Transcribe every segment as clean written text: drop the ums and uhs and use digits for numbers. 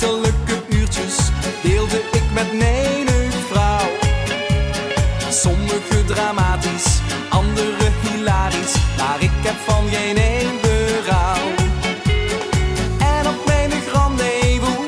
nachtelijke uurtjes deelde ik met menig vrouw. Sommige dramatisch, andere hilarisch, maar ik heb van geen één berouw. En op menig rendezvous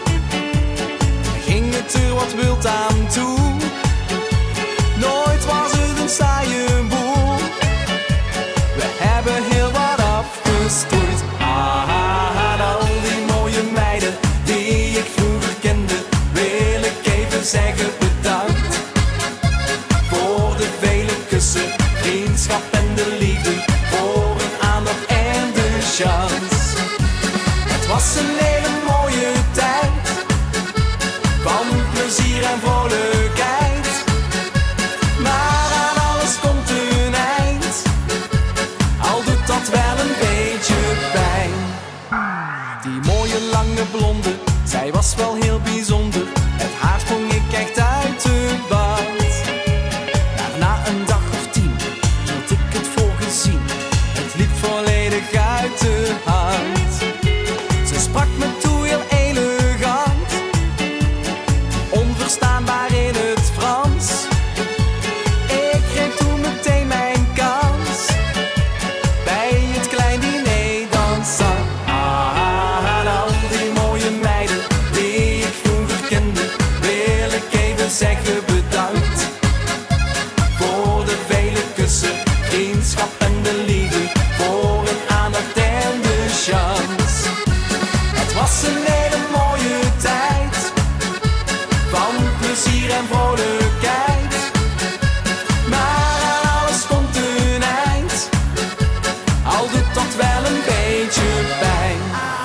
ging het er wat wild aan toe. Nooit was het een saaie boel, we hebben heel wat afgestoeid. Aan al die mooie meiden die ik vroeger kende, wil ik even zeggen bedankt. Voor de vele kussen, vriendschap en de liefde, voor een aandacht en de chance. Het was een hele mooie tijd, van plezier en vrolijkheid. Maar aan alles komt een eind, al doet dat wel een beetje pijn. Die mooie lange blonde, zij was wel heel bijzonder. Het haar sprong ik echt uit de bad. Maar na een dag of 10 hield ik het voor gezien. Het liep volledig uit de hand. Ze sprak me toe heel elegant, onverstaanbaar in het Frans. Ik greep toen meteen mijn kans, bij het klein diner dansant. Aan al die mooie meiden die ik vroeger kende, wil ik even zeggen bedankt. Voor de vele kussen, vriendschap en de liefde, voor een aandacht en de chance. Het was een hele mooie tijd, van plezier en vrolijkheid. Maar aan alles komt een eind, al doet dat wel een beetje pijn.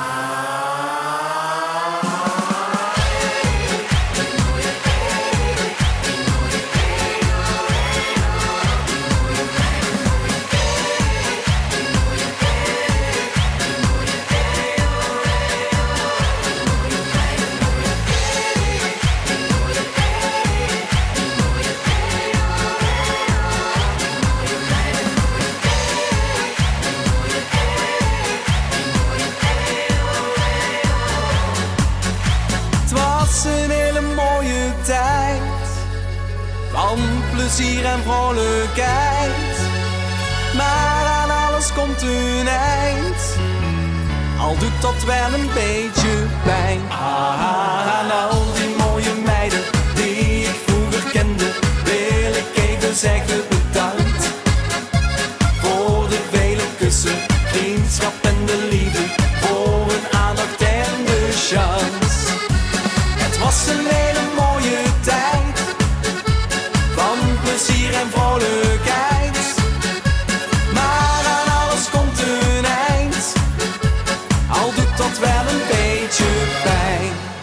Het was een hele mooie tijd, van plezier en vrolijkheid. Maar aan alles komt een eind, al doet dat wel een beetje pijn. Aan al die mooie meiden die ik vroeger kende, wil ik even zeggen bedankt. Voor de vele kussen, vriendschap en de liefde, voor een aandacht en de chance. Het was een hele mooie tijd, van plezier en vrolijkheid. Maar aan alles komt een eind, al doet dat wel een beetje pijn.